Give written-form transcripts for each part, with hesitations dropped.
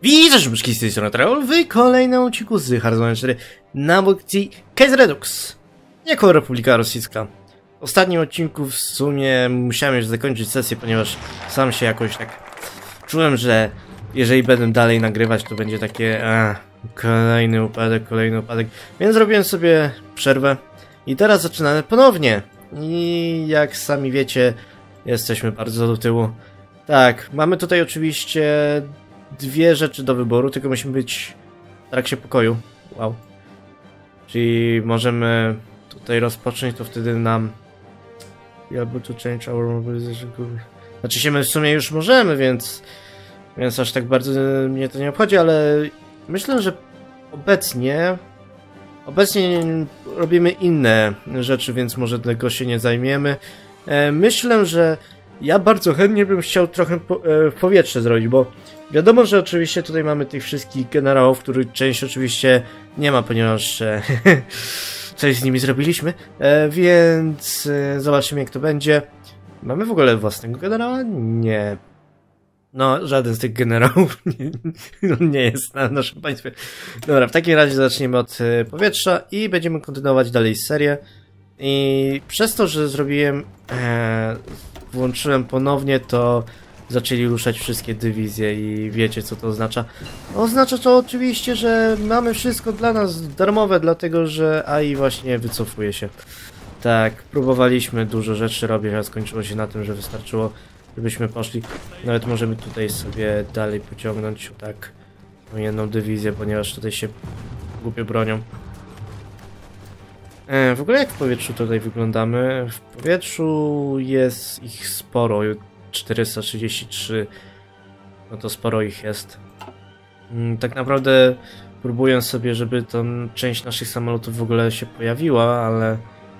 Witam, szybki z tej strony Travel w kolejnym odcinku z Hearthstone 4 na bokcji Kaiser Redux jako Republika Rosyjska. W ostatnim odcinku w sumie musiałem już zakończyć sesję, ponieważ sam się jakoś tak czułem, że jeżeli będę dalej nagrywać, to będzie takie kolejny upadek, więc zrobiłem sobie przerwę i teraz zaczynamy ponownie. I jak sami wiecie, jesteśmy bardzo do tyłu. Tak, mamy tutaj oczywiście dwie rzeczy do wyboru, tylko musimy być w trakcie pokoju. Wow. Czyli możemy tutaj rozpocząć, to wtedy nam... Albo to change our mobilization. Znaczy się my w sumie już możemy, więc aż tak bardzo mnie to nie obchodzi, ale myślę, że obecnie robimy inne rzeczy, więc może tego się nie zajmiemy. Myślę, że ja bardzo chętnie bym chciał trochę w powietrze zrobić, bo wiadomo, że oczywiście tutaj mamy tych wszystkich generałów, których część oczywiście nie ma, ponieważ coś z nimi zrobiliśmy, więc zobaczymy, jak to będzie. Mamy w ogóle własnego generała? Nie. No, żaden z tych generałów nie jest na naszym państwie. Dobra, w takim razie zaczniemy od powietrza i będziemy kontynuować dalej serię. I przez to, że zrobiłem, włączyłem ponownie, to zaczęli ruszać wszystkie dywizje i wiecie, co to oznacza. Oznacza to oczywiście, że mamy wszystko dla nas darmowe, dlatego że AI właśnie wycofuje się. Tak, próbowaliśmy dużo rzeczy robić, a skończyło się na tym, że wystarczyło, żebyśmy poszli. Nawet możemy tutaj sobie dalej pociągnąć tak jedną dywizję, ponieważ tutaj się głupio bronią. W ogóle jak w powietrzu tutaj wyglądamy? W powietrzu jest ich sporo, 433, no to sporo ich jest. Tak naprawdę próbuję sobie, żeby tą część naszych samolotów w ogóle się pojawiła, ale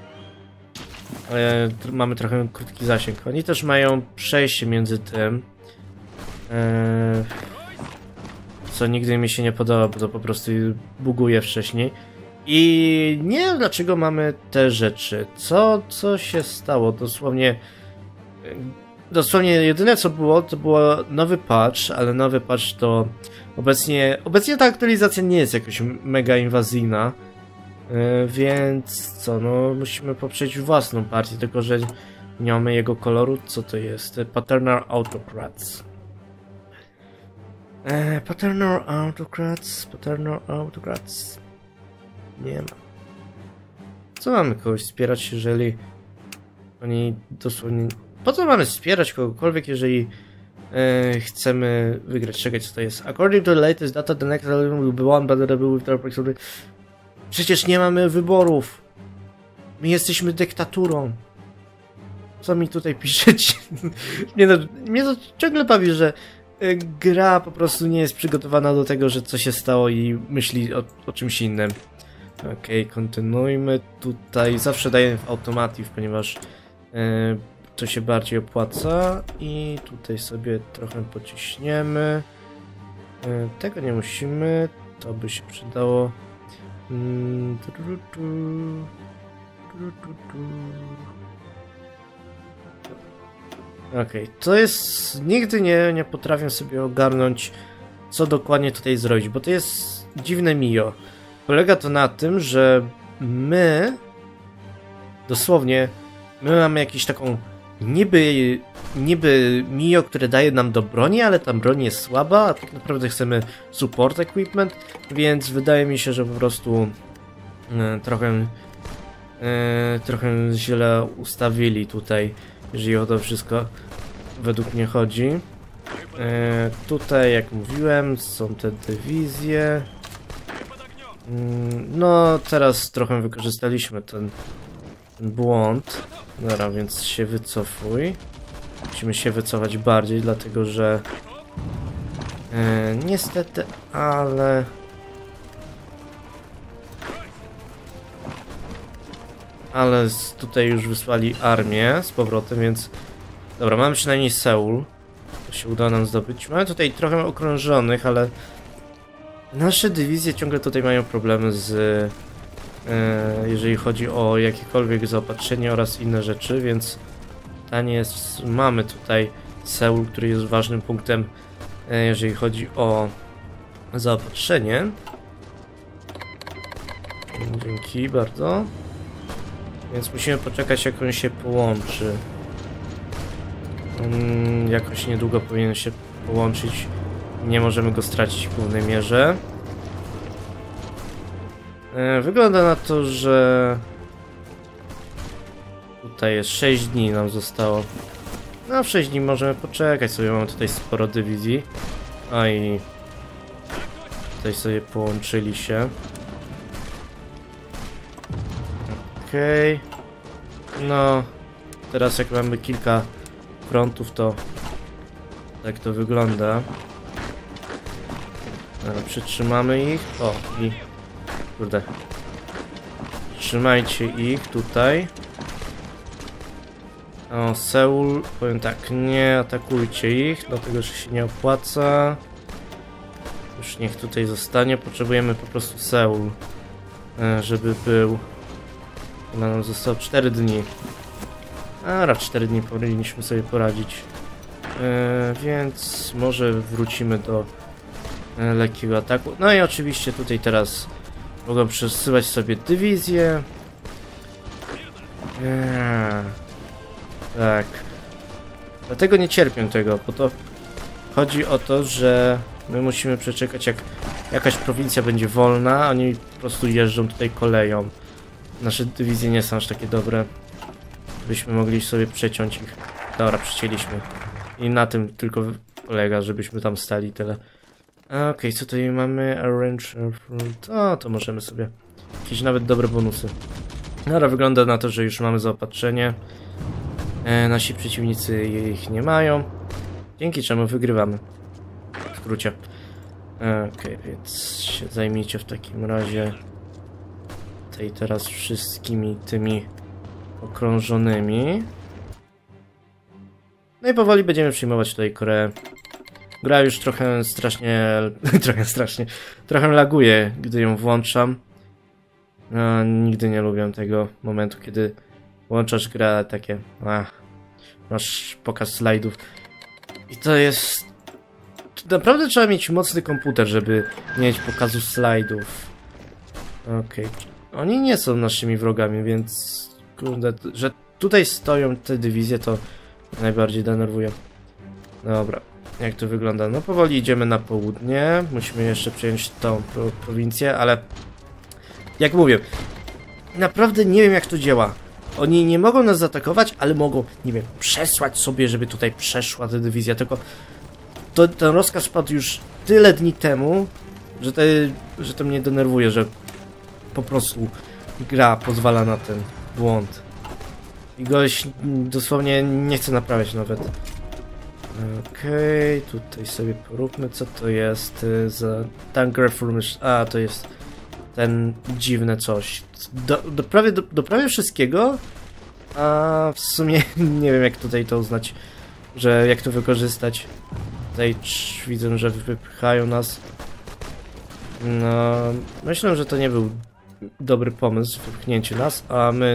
mamy trochę krótki zasięg. Oni też mają przejście między tym, co nigdy mi się nie podoba, bo to po prostu buguje wcześniej. I nie wiem, dlaczego mamy te rzeczy. Co się stało? Dosłownie jedyne co było, to był nowy patch, ale nowy patch to obecnie ta aktualizacja nie jest jakoś mega inwazyjna. Więc co, no musimy poprzeć własną partię, tylko że nie mamy jego koloru. Co to jest? Paternal Autocrats. Paternal Autocrats. Nie ma. Co mamy kogoś wspierać, jeżeli oni dosłownie... Po co mamy wspierać kogokolwiek, jeżeli chcemy wygrać? Czekaj, co to jest? According to the latest data, the next level will be won, but with the... Przecież nie mamy wyborów. My jesteśmy dyktaturą. Co mi tutaj piszecie? Mnie to ciągle bawi, że gra po prostu nie jest przygotowana do tego, że co się stało i myśli o czymś innym. Okej, kontynuujmy. Tutaj zawsze daję w automatyw, ponieważ to się bardziej opłaca. I tutaj sobie trochę pociśniemy. Tego nie musimy. To by się przydało. Okej, to jest... Nigdy nie potrafię sobie ogarnąć, co dokładnie tutaj zrobić, bo to jest dziwne Mio. Polega to na tym, że dosłownie, my mamy jakąś taką niby Mio, które daje nam do broni, ale ta broń jest słaba, a tak naprawdę chcemy support equipment, więc wydaje mi się, że po prostu trochę źle ustawili tutaj, jeżeli o to wszystko według mnie chodzi. Tutaj, jak mówiłem, są te dywizje. No, teraz trochę wykorzystaliśmy ten błąd. Dobra, więc się wycofuj. Musimy się wycofać bardziej, dlatego że niestety, ale tutaj już wysłali armię z powrotem, więc dobra, mamy przynajmniej Seul. To się uda nam zdobyć. Mamy tutaj trochę okrążonych, ale nasze dywizje ciągle tutaj mają problemy z jeżeli chodzi o jakiekolwiek zaopatrzenie oraz inne rzeczy, więc pytanie jest, mamy tutaj Seul, który jest ważnym punktem, jeżeli chodzi o zaopatrzenie. Dzięki bardzo. Więc musimy poczekać, jak on się połączy. On jakoś niedługo powinien się połączyć. Nie możemy go stracić w głównej mierze. Wygląda na to, że tutaj jest 6 dni nam zostało. No w 6 dni możemy poczekać sobie, mamy tutaj sporo dywizji. A i tutaj sobie połączyli się. Okej. No teraz jak mamy kilka frontów, to tak to wygląda. Dobra, przytrzymamy ich. O, i kurde. Trzymajcie ich tutaj. O, Seul, powiem tak, nie atakujcie ich, dlatego że się nie opłaca. Już niech tutaj zostanie, potrzebujemy po prostu Seul, żeby był. Nam zostało 4 dni. A raz 4 dni powinniśmy sobie poradzić. Więc może wrócimy do lekkiego ataku. No i oczywiście tutaj teraz mogą przesyłać sobie dywizję. Tak. Dlatego nie cierpię tego, bo to chodzi o to, że my musimy przeczekać, jak jakaś prowincja będzie wolna, oni po prostu jeżdżą tutaj koleją. Nasze dywizje nie są aż takie dobre, byśmy mogli sobie przeciąć ich. Dobra, przecięliśmy. I na tym tylko polega, żebyśmy tam stali, tyle. Okej, co tutaj mamy? Arrange fruit. O, to możemy sobie jakieś nawet dobre bonusy. Dobra, wygląda na to, że już mamy zaopatrzenie. Nasi przeciwnicy ich nie mają. Dzięki czemu wygrywamy. W skrócie. Okej, więc się zajmijcie w takim razie tutaj teraz wszystkimi tymi okrążonymi. No i powoli będziemy przyjmować tutaj Koreę. Gra już trochę trochę laguje, gdy ją włączam. Nigdy nie lubię tego momentu, kiedy włączasz grę, takie masz pokaz slajdów. I to jest... Naprawdę trzeba mieć mocny komputer, żeby nie mieć pokazu slajdów. Okej. Oni nie są naszymi wrogami, więc... Kurde, że tutaj stoją te dywizje, to najbardziej denerwuje. Dobra, jak to wygląda? No powoli idziemy na południe. Musimy jeszcze przejąć tą prowincję, ale... Jak mówię, naprawdę nie wiem, jak to działa. Oni nie mogą nas zaatakować, ale mogą, nie wiem, przesłać sobie, żeby tutaj przeszła ta dywizja, tylko ten rozkaz padł już tyle dni temu, że to mnie denerwuje, że po prostu gra pozwala na ten błąd. I gość dosłownie nie chce naprawiać nawet. Okej, tutaj sobie poróbmy, co to jest za tanker furnish. A, to jest ten dziwne coś. Do prawie wszystkiego, a w sumie nie wiem, jak tutaj to uznać, że jak to wykorzystać. Tutaj widzę, że wypychają nas. No, myślę, że to nie był dobry pomysł, wypchnięcie nas, a my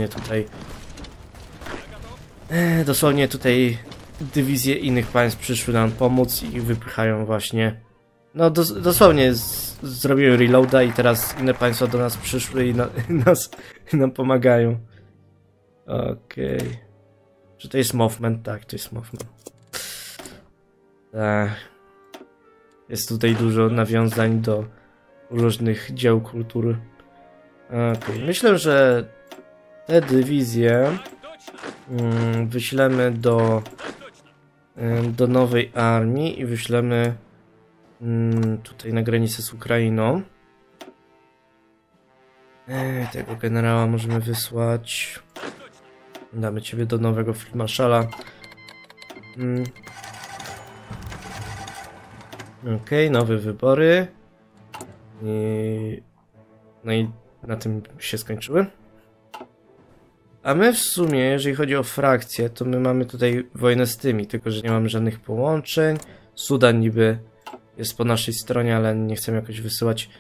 dosłownie tutaj dywizje innych państw przyszły nam pomóc i wypychają właśnie. No dosłownie zrobiły reloada i teraz inne państwa do nas przyszły i nam pomagają. Okej. Czy to jest movement? Tak, to jest movement. Jest tutaj dużo nawiązań do różnych dzieł kultury. Okej. Myślę, że te dywizje wyślemy do nowej armii i wyślemy tutaj na granicę z Ukrainą. Tego generała możemy wysłać. Damy ciebie do nowego Feldmarszala. Okej, nowe wybory. No i na tym się skończyły. A my w sumie, jeżeli chodzi o frakcje, to my mamy tutaj wojnę z tymi, tylko że nie mamy żadnych połączeń. Sudan niby jest po naszej stronie, ale nie chcemy jakoś wysyłać.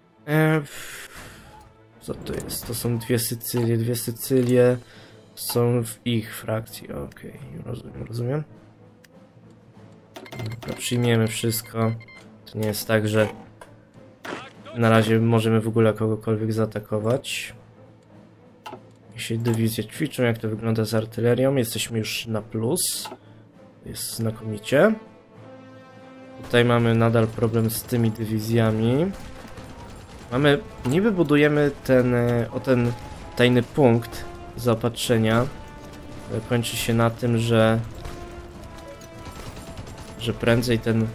Co to jest? To są dwie Sycylie są w ich frakcji. Okej, rozumiem. Dobra, przyjmiemy wszystko. To nie jest tak, że na razie możemy w ogóle kogokolwiek zaatakować. Jeśli dywizje ćwiczą, jak to wygląda z artylerią, jesteśmy już na plus. Jest znakomicie. Tutaj mamy nadal problem z tymi dywizjami. Niby budujemy ten tajny punkt zaopatrzenia. Kończy się na tym, że prędzej ten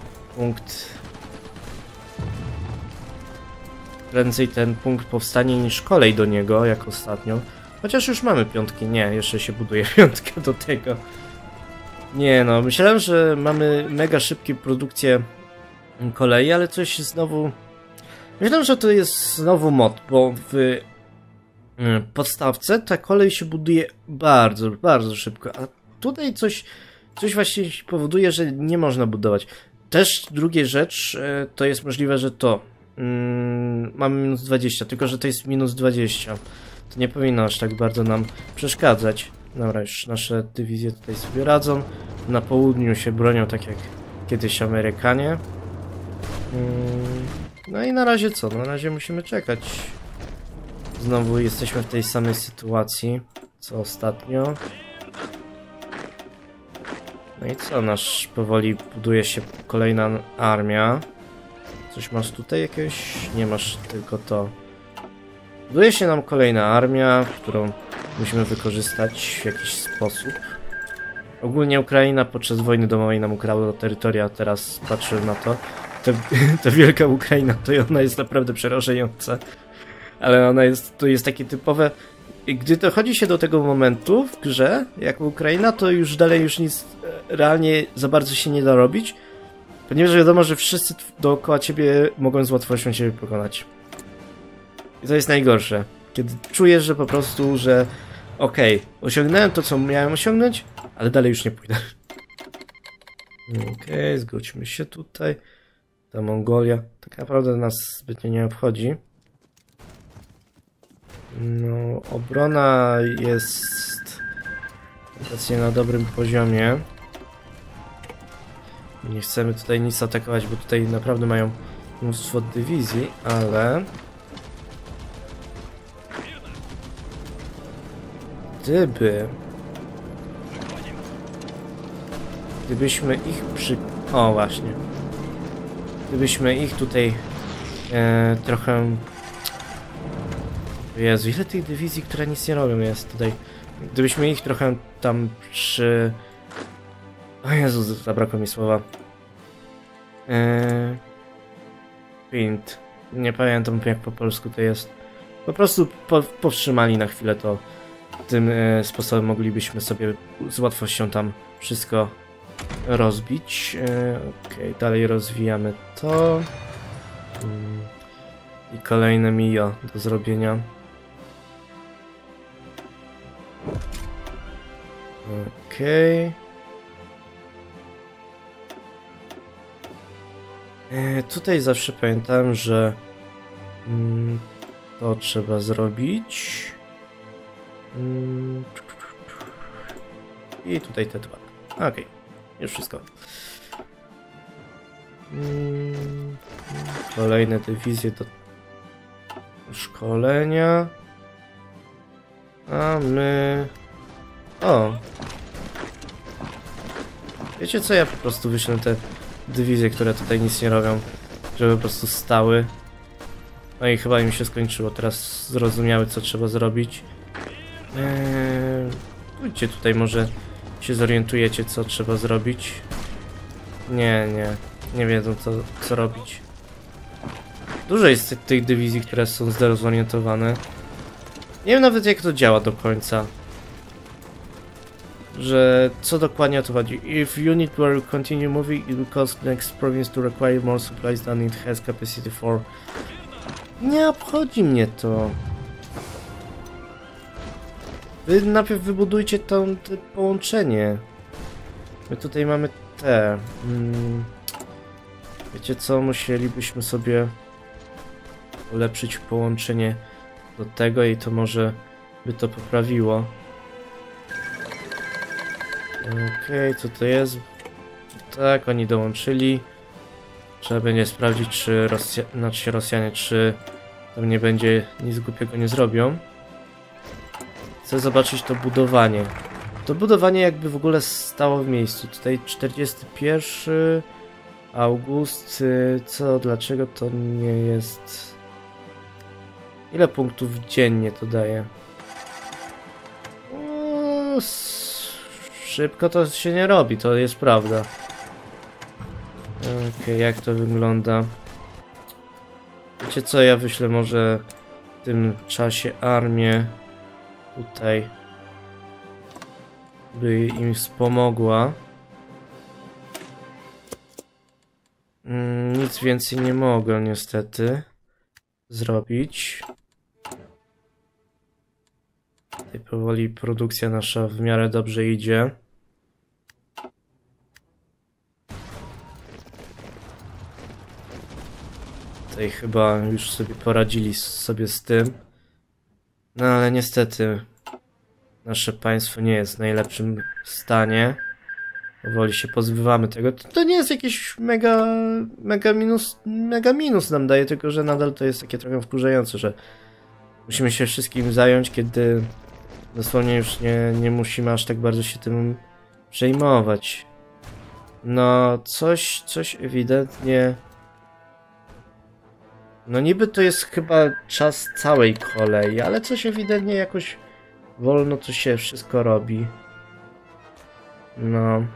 punkt powstanie niż kolej do niego, jak ostatnio. Chociaż już mamy piątki. Nie, jeszcze się buduje piątkę do tego. Nie no, myślałem, że mamy mega szybkie produkcję kolei, ale coś znowu... Myślałem, że to jest znowu mod, bo w podstawce ta kolej się buduje bardzo, bardzo szybko, a tutaj coś właśnie powoduje, że nie można budować. Też druga rzecz, to jest możliwe, że mamy minus 20, tylko że to jest minus 20. To nie powinno aż tak bardzo nam przeszkadzać. Dobra, już nasze dywizje tutaj sobie radzą. Na południu się bronią tak jak kiedyś Amerykanie. No i na razie co? Na razie musimy czekać. Znowu jesteśmy w tej samej sytuacji co ostatnio. No i co? Nasz powoli buduje się kolejna armia. Coś masz tutaj jakiegoś? Nie masz, tylko to. Buduje się nam kolejna armia, którą musimy wykorzystać w jakiś sposób. Ogólnie Ukraina podczas wojny domowej nam ukradła terytoria, teraz patrzę na to. Ta wielka Ukraina, to ona jest naprawdę przerażająca. Ale to jest takie typowe... Gdy dochodzi się do tego momentu w grze, jako Ukraina, to już dalej już nic realnie za bardzo się nie da robić. Ponieważ wiadomo, że wszyscy dookoła ciebie mogą z łatwością ciebie pokonać. I to jest najgorsze. Kiedy czujesz, że po prostu, że okej, osiągnąłem to, co miałem osiągnąć, ale dalej już nie pójdę. Okej, zgódźmy się tutaj. Ta Mongolia tak naprawdę nas zbytnio nie obchodzi. No, obrona jest obecnie na dobrym poziomie. Nie chcemy tutaj nic atakować, bo tutaj naprawdę mają mnóstwo dywizji, ale... Gdybyśmy ich O, właśnie. Gdybyśmy ich tutaj trochę... Jezu, ile tych dywizji, które nic nie robią jest tutaj. Gdybyśmy ich trochę tam O Jezu, zabrakło mi słowa. Pint. Nie pamiętam jak po polsku to jest. Po prostu powstrzymali na chwilę to. Tym sposobem moglibyśmy sobie z łatwością tam wszystko rozbić. Okej, dalej rozwijamy to. I kolejne mio do zrobienia. Okej. Tutaj zawsze pamiętałem, że to trzeba zrobić. I tutaj te dwa. Okej, już wszystko. Kolejne dywizje do szkolenia. A my... O! Wiecie co, ja po prostu wyślę te dywizje, które tutaj nic nie robią, żeby po prostu stały. No i chyba im się skończyło, teraz zrozumiały co trzeba zrobić. Pójdźcie tutaj, może się zorientujecie co trzeba zrobić. Nie wiedzą co robić. Dużo jest tych dywizji, które są zdezorientowane. Nie wiem nawet jak to działa do końca. Że co dokładnie o to chodzi. If unit were to continue moving, it will cause next province to require more supplies than it has capacity for. Nie obchodzi mnie to. Wy najpierw wybudujcie to połączenie. My tutaj mamy te... Wiecie co? Musielibyśmy sobie ulepszyć połączenie do tego i to może by to poprawiło. Okej, co to jest? Tak, oni dołączyli. Trzeba będzie sprawdzić, czy Rosjanie, czy tam nie będzie nic głupiego nie zrobią. Chcę zobaczyć to budowanie. To budowanie jakby w ogóle stało w miejscu. Tutaj 41 august. Co, dlaczego to nie jest... Ile punktów dziennie to daje? Szybko to się nie robi, to jest prawda. Okej, jak to wygląda? Wiecie co, ja wyślę może w tym czasie armię tutaj, by im wspomogła. Nic więcej nie mogę niestety zrobić. Tutaj powoli produkcja nasza w miarę dobrze idzie. Tutaj chyba już sobie poradzili z tym. No ale niestety nasze państwo nie jest w najlepszym stanie. Powoli się pozbywamy tego. To nie jest jakiś mega minus nam daje, tylko że nadal to jest takie trochę wkurzające, że musimy się wszystkim zająć, kiedy dosłownie już nie musimy aż tak bardzo się tym przejmować. No, coś ewidentnie... No niby to jest chyba czas całej kolei, ale coś ewidentnie jakoś wolno to się wszystko robi. No...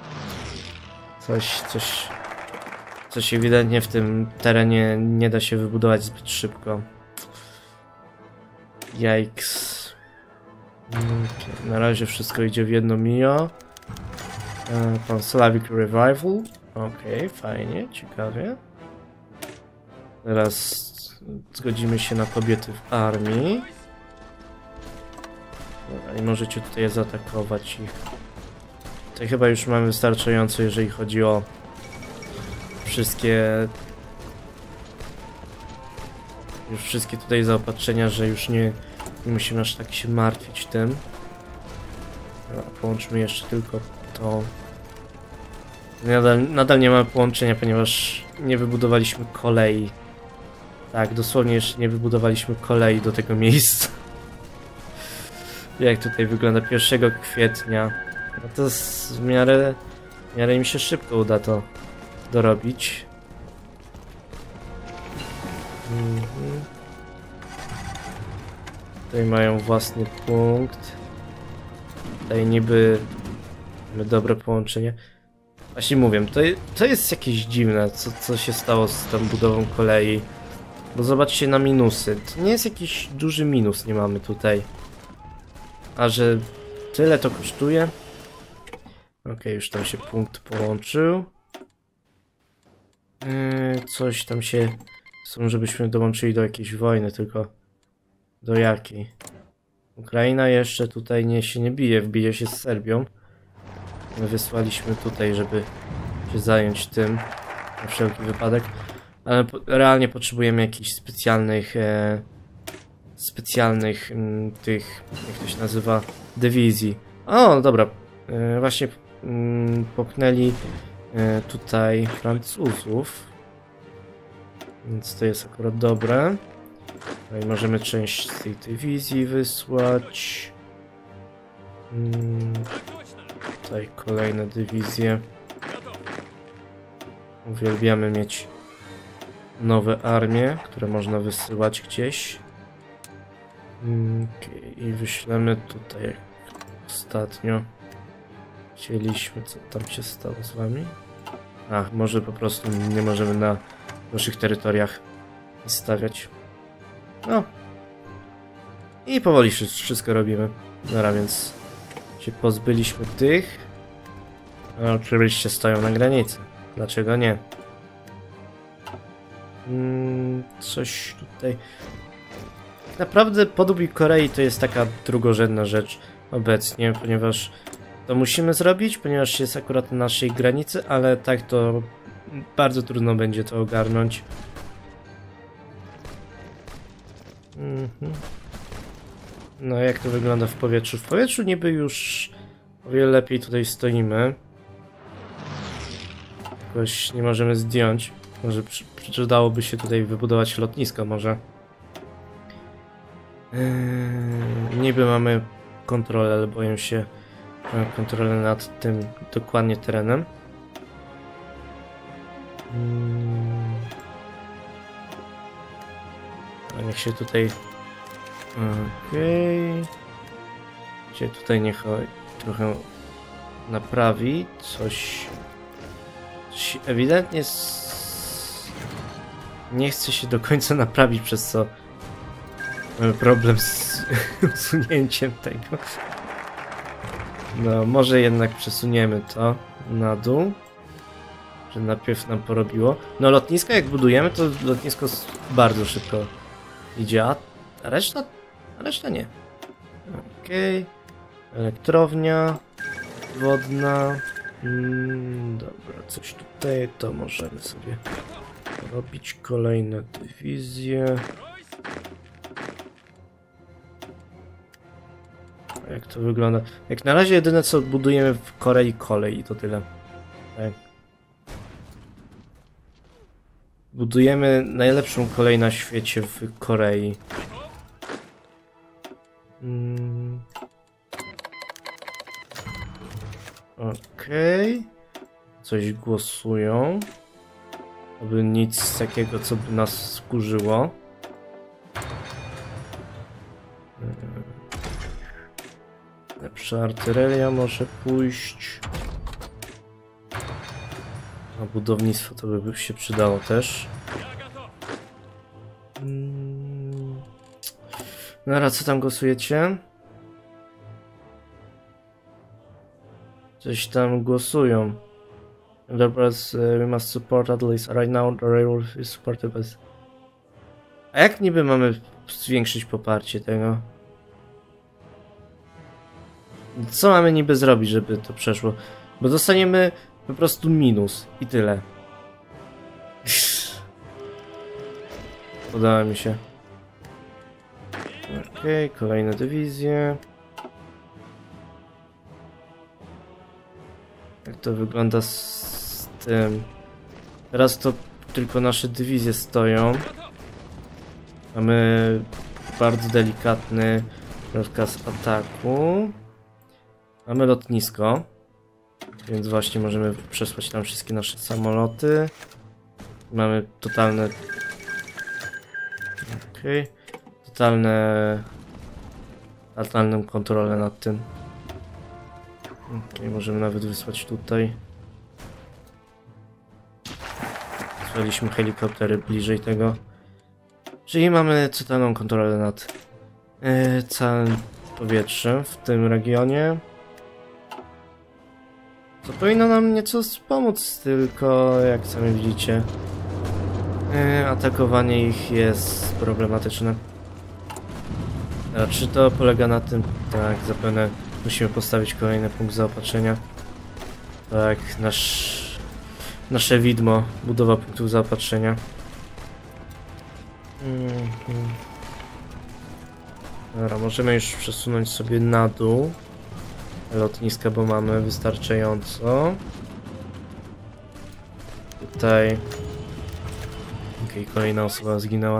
Coś ewidentnie w tym terenie nie da się wybudować zbyt szybko. Yikes. Okay, na razie wszystko idzie w jedno mio. Pan Slavic Revival. Okej, fajnie, ciekawie. Teraz zgodzimy się na kobiety w armii. Dobra, i możecie tutaj zaatakować ich. Tutaj chyba już mamy wystarczająco, jeżeli chodzi o wszystkie tutaj zaopatrzenia, że już nie musimy aż tak się martwić tym. Połączmy jeszcze tylko to. Nadal nie mamy połączenia, ponieważ nie wybudowaliśmy kolei. Tak, dosłownie jeszcze nie wybudowaliśmy kolei do tego miejsca. Jak tutaj wygląda 1 kwietnia. No to w miarę mi się szybko uda to dorobić. Tutaj mają własny punkt. Tutaj niby mamy dobre połączenie. Właśnie mówię, to jest jakieś dziwne, co się stało z tą budową kolei. Bo zobaczcie na minusy. To nie jest jakiś duży minus, nie mamy tutaj. A że tyle to kosztuje. Okej, już tam się punkt połączył. Coś tam się... Są, żebyśmy dołączyli do jakiejś wojny, tylko... Do jakiej? Ukraina jeszcze tutaj się nie bije, wbije się z Serbią. My wysłaliśmy tutaj, żeby się zająć tym. Na wszelki wypadek. Ale realnie potrzebujemy jakichś specjalnych tych, jak to się nazywa, dywizji. O, dobra. Właśnie popchnęli tutaj Francuzów. Więc to jest akurat dobre. No i możemy część z tej dywizji wysłać. Tutaj kolejne dywizje. Uwielbiamy mieć nowe armie, które można wysyłać gdzieś. I wyślemy tutaj jak ostatnio. Chcieliśmy, co tam się stało z wami? A, może po prostu nie możemy na naszych terytoriach stawiać. No. I powoli wszystko robimy. Dobra, więc się pozbyliśmy tych. A oczywiście stoją na granicy. Dlaczego nie? Coś tutaj... Naprawdę podbój Korei to jest taka drugorzędna rzecz obecnie, ponieważ to musimy zrobić, ponieważ jest akurat na naszej granicy, ale tak to bardzo trudno będzie to ogarnąć. No jak to wygląda w powietrzu? W powietrzu niby już o wiele lepiej tutaj stoimy. Jakoś nie możemy zdjąć. Może przydałoby się tutaj wybudować lotnisko może. Niby mamy kontrolę, ale boję się, że mam kontrolę nad tym dokładnie terenem. A niech się tutaj... Okej. Gdzie tutaj niech trochę naprawi. Coś ewidentnie nie chce się do końca naprawić, przez co mamy problem z usunięciem tego. No, może jednak przesuniemy to na dół. Że najpierw nam porobiło. No, lotniska jak budujemy, to lotnisko bardzo szybko idzie, a reszta nie. Okej. Elektrownia wodna. Dobra, coś tutaj to możemy sobie robić. Kolejne dywizje. A jak to wygląda? Jak na razie jedyne co budujemy w Korei kolej i to tyle. Tak. Budujemy najlepszą kolej na świecie w Korei. Okej. Coś głosują. Aby nic takiego, co by nas skurzyło. Lepsza artyleria może pójść. A budownictwo to by się przydało też. Nara, co tam głosujecie? Coś tam głosują. We must support at least right now the railroad is supported by... A jak niby mamy zwiększyć poparcie tego? Co mamy niby zrobić, żeby to przeszło? Bo dostaniemy po prostu minus i tyle. Podoba mi się. Okej, kolejne dywizje. Jak to wygląda z tym? Teraz to tylko nasze dywizje stoją. Mamy bardzo delikatny rozkaz ataku. Mamy lotnisko. Więc właśnie możemy przesłać tam wszystkie nasze samoloty. Mamy totalne... Okej. Totalną kontrolę nad tym. Okej, możemy nawet wysłać tutaj. Wysłaliśmy helikoptery bliżej tego. Czyli mamy totalną kontrolę nad całym powietrzem w tym regionie. To powinno nam nieco pomóc, tylko jak sami widzicie, atakowanie ich jest problematyczne. A czy to polega na tym? Tak, zapewne musimy postawić kolejny punkt zaopatrzenia. Tak, nasze widmo, budowa punktów zaopatrzenia. Dobra, możemy już przesunąć sobie na dół lotniska, bo mamy wystarczająco. Tutaj... Okej, kolejna osoba zginęła.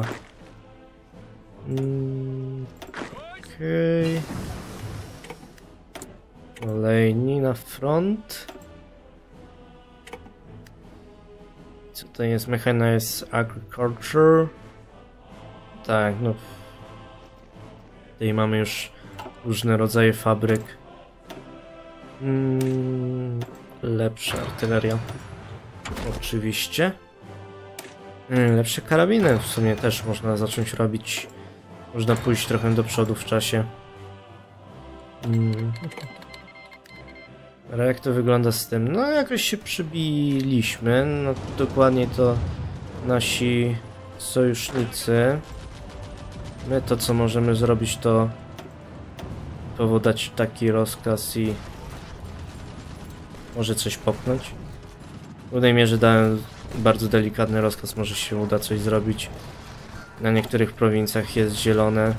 Okej. Kolejni na front. Co to jest? Mechanized Agriculture. Tak, no. Tutaj mamy już różne rodzaje fabryk. Lepsza artyleria. Oczywiście. Lepsze karabiny w sumie też można zacząć robić. Można pójść trochę do przodu w czasie. Ale jak to wygląda z tym? No jakoś się przybiliśmy. No dokładnie to nasi sojusznicy. My to co możemy zrobić to powodać taki rozkaz i może coś popchnąć. W głównej mierze dałem bardzo delikatny rozkaz, może się uda coś zrobić. Na niektórych prowincjach jest zielone.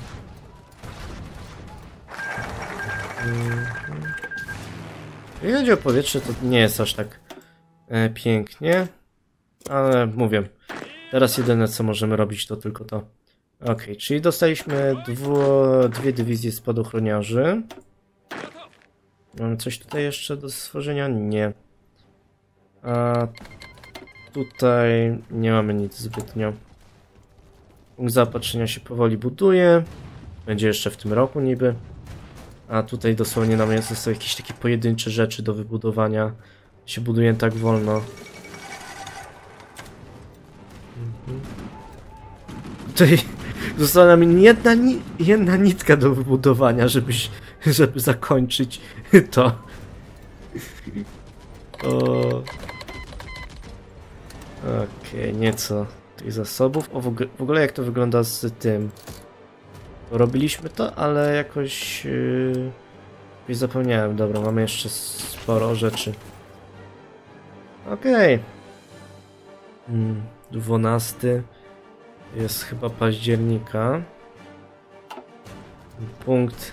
Jeśli chodzi o powietrze, to nie jest aż tak pięknie. ale mówię, teraz jedyne co możemy robić to tylko to. Okej, czyli dostaliśmy dwie dywizje spadochroniarzy. Mamy coś tutaj jeszcze do stworzenia? Nie. A tutaj nie mamy nic zbytnio. Punkt zaopatrzenia się powoli buduje. Będzie jeszcze w tym roku niby. A tutaj dosłownie nam zostały jakieś takie pojedyncze rzeczy do wybudowania. Się buduje tak wolno. Tutaj została nam jedna nitka do wybudowania, żeby zakończyć to. Okej, nieco tych zasobów. O, w ogóle jak to wygląda z tym? Robiliśmy to, ale jakoś zapomniałem. Dobra, mamy jeszcze sporo rzeczy. Okej. 12 jest chyba października. Punkt.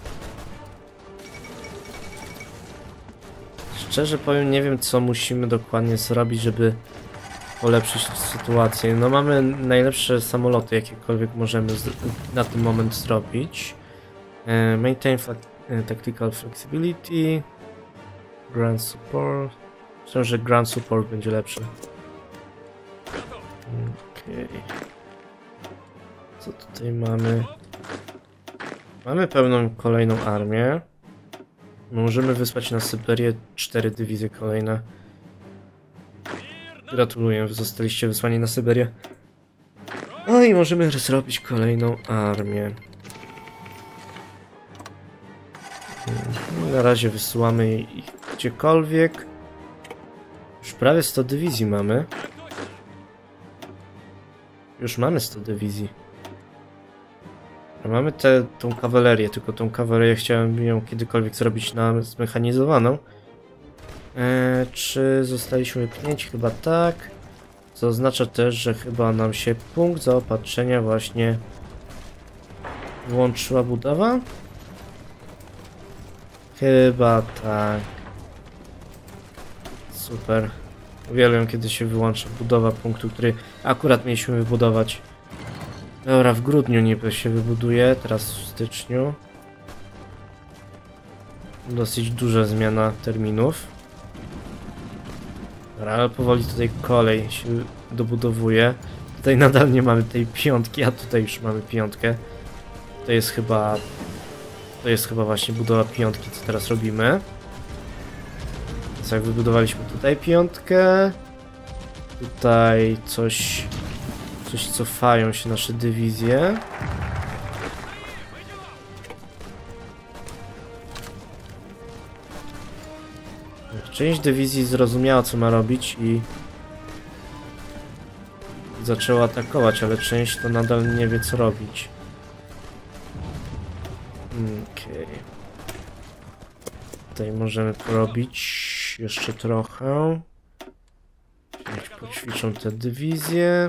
Szczerze powiem, nie wiem co musimy dokładnie zrobić, żeby polepszyć sytuację. No mamy najlepsze samoloty, jakiekolwiek możemy na ten moment zrobić. Maintain tactical flexibility. Ground support. Myślę, że ground support będzie lepszy. Okej. Co tutaj mamy? Mamy pełną kolejną armię. Możemy wysłać na Syberię 4 dywizje kolejne. Gratuluję, zostaliście wysłani na Syberię. No i możemy zrobić kolejną armię. Na razie wysyłamy ich gdziekolwiek. Już prawie 100 dywizji mamy. Już mamy 100 dywizji. Mamy tą kawalerię, tylko tą kawalerię chciałem ją kiedykolwiek zrobić na zmechanizowaną. Czy zostaliśmy pchnięci? Chyba tak. Co oznacza też, że chyba nam się punkt zaopatrzenia właśnie włączyła budowa? Chyba tak. Super. Uwielbiam, kiedy się wyłącza budowa punktu, który akurat mieliśmy wybudować. Dobra, w grudniu niby się wybuduje, teraz w styczniu. Dosyć duża zmiana terminów. Dobra, ale powoli tutaj kolej się dobudowuje. Tutaj nadal nie mamy tej piątki, a tutaj już mamy piątkę. To jest chyba właśnie budowa piątki, co teraz robimy. Więc jak wybudowaliśmy tutaj piątkę. Tutaj coś cofają się nasze dywizje. Część dywizji zrozumiała, co ma robić i zaczęła atakować, ale część to nadal nie wie, co robić. Okej. Tutaj możemy porobić jeszcze trochę. Poćwiczą te dywizje.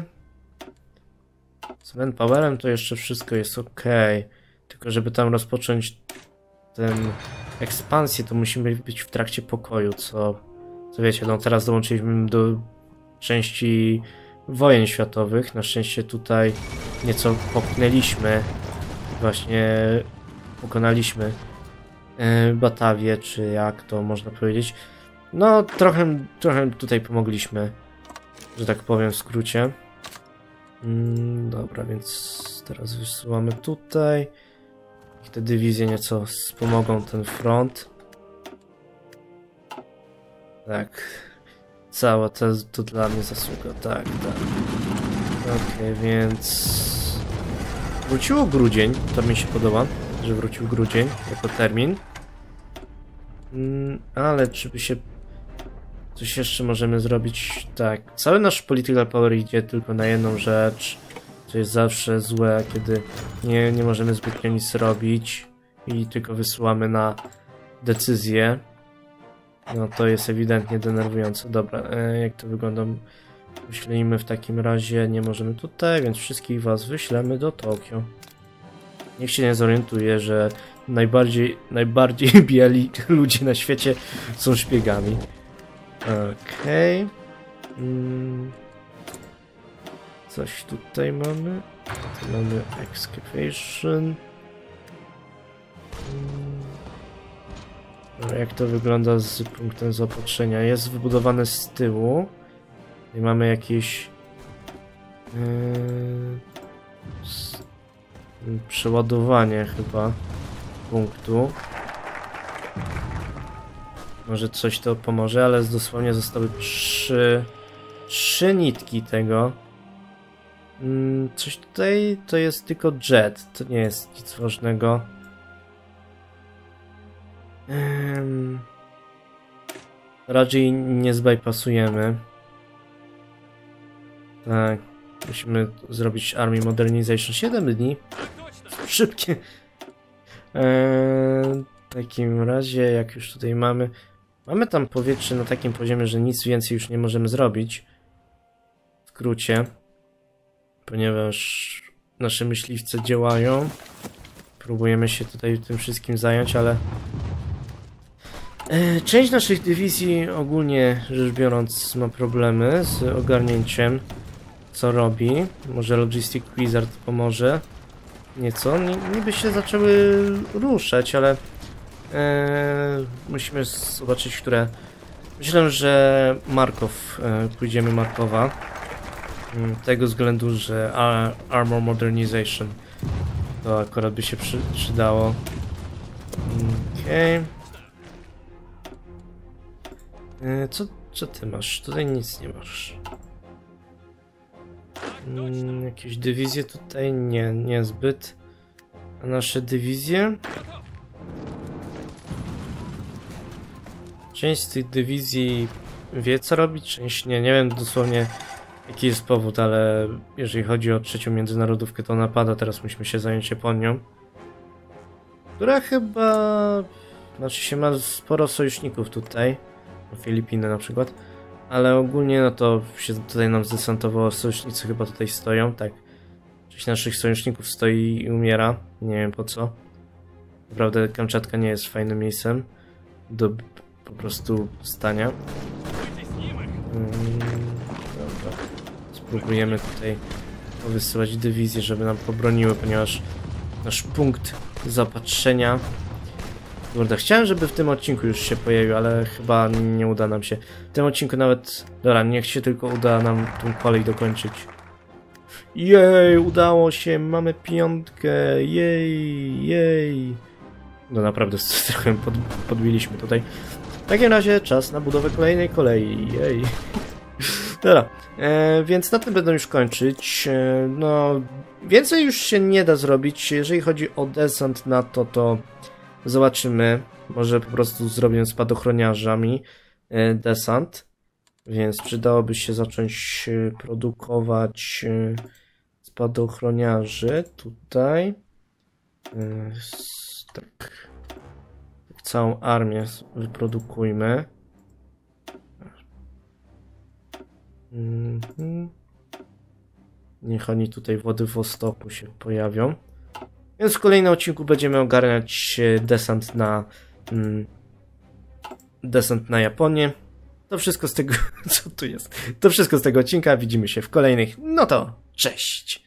Z manpowerem to jeszcze wszystko jest ok. Tylko żeby tam rozpocząć tę ekspansję, to musimy być w trakcie pokoju, co wiecie, no teraz dołączyliśmy do części wojen światowych. Na szczęście tutaj nieco popchnęliśmy. Właśnie pokonaliśmy Batawię, czy jak to można powiedzieć. No trochę tutaj pomogliśmy, że tak powiem w skrócie. Dobra, więc teraz wysyłamy tutaj. I te dywizje nieco wspomogą ten front. Tak. Cała to dla mnie zasługa. Tak. Okej, więc... Wróciło grudzień. To mi się podoba, że wrócił grudzień jako termin. Ale czy by się... Coś jeszcze możemy zrobić? Tak. Cały nasz political power idzie tylko na jedną rzecz. Co jest zawsze złe, kiedy nie możemy zbytnio nic robić i tylko wysyłamy na decyzję. No to jest ewidentnie denerwujące. Dobra, jak to wygląda? Wyślemy w takim razie, nie możemy tutaj, więc wszystkich was wyślemy do Tokio. Niech się nie zorientuje, że najbardziej biali ludzie na świecie są szpiegami. Okej. Coś tutaj mamy. Tu mamy excavation. Jak to wygląda z punktem zaopatrzenia? Jest wybudowane z tyłu. I mamy jakieś przeładowanie chyba punktu. Może coś to pomoże, ale dosłownie zostały trzy nitki tego. Coś tutaj to jest tylko jet, to nie jest nic ważnego. Raczej nie zbypassujemy. Tak, musimy zrobić Army Modernization 7 dni. Szybkie. W takim razie, jak już tutaj mamy tam powietrze na takim poziomie, że nic więcej już nie możemy zrobić. W skrócie. Ponieważ nasze myśliwce działają. Próbujemy się tutaj tym wszystkim zająć, ale część naszych dywizji ogólnie rzecz biorąc ma problemy z ogarnięciem, co robi. Może Logistic Wizard pomoże nieco. Niby się zaczęły ruszać, ale musimy zobaczyć, które. Myślę, że Markow, pójdziemy Markowa. Tego względu, że Armor Modernization to akurat by się przydało. Okej. Co ty masz? Tutaj nic nie masz. Jakieś dywizje tutaj? Nie, niezbyt. A nasze dywizje? Część z tych dywizji wie co robić, część nie. Nie wiem dosłownie jaki jest powód, ale jeżeli chodzi o trzecią międzynarodówkę, to napada. Teraz musimy się zająć Japonią, która chyba... Znaczy się ma sporo sojuszników tutaj. Filipiny na przykład. Ale ogólnie no to się tutaj nam zdesantowało. Sojusznicy chyba tutaj stoją, tak. Część naszych sojuszników stoi i umiera. Nie wiem po co. Naprawdę Kamczatka nie jest fajnym miejscem do po prostu stania. Dobra. Spróbujemy tutaj wysyłać dywizję, żeby nam pobroniły, ponieważ nasz punkt zaopatrzenia... Kurde, chciałem, żeby w tym odcinku już się pojawił, ale chyba nie uda nam się. W tym odcinku nawet... Dobra, niech się tylko uda nam tą kolej dokończyć. Jej, udało się, mamy piątkę, jej. No naprawdę trochę podbiliśmy tutaj. W takim razie czas na budowę kolejnej kolei, jej. Dobra, więc na tym będę już kończyć. No, więcej już się nie da zrobić. Jeżeli chodzi o desant na to zobaczymy. Może po prostu zrobię spadochroniarzami desant. Więc przydałoby się zacząć produkować spadochroniarzy tutaj. Tak. Całą armię wyprodukujmy. Niech oni tutaj w Władywostoku się pojawią. Więc w kolejnym odcinku będziemy ogarniać desant na Japonię. To wszystko z tego, co tu jest. To wszystko z tego odcinka. Widzimy się w kolejnych. No to cześć!